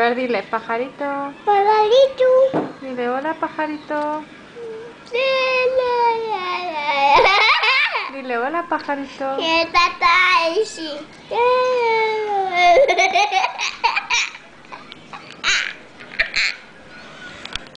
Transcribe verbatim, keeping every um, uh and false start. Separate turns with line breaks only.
ver, dile, pajarito.
Pajarito.
Dile, hola, pajarito. Dile, hola, pajarito.
¿Qué tata?